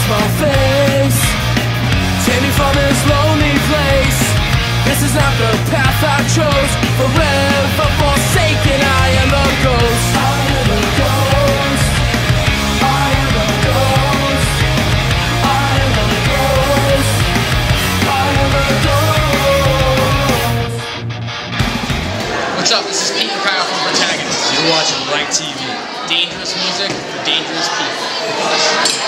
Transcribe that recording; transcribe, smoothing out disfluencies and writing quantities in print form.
small face. Take me from this lonely place. This is not the path I chose. Forever forsaken, I am a ghost. I am a ghost. I am a ghost. I am a ghost. I am a ghost. What's up? This is Pete and Kyle from Protagonist. You're watching BlankTV. Dangerous music for dangerous people.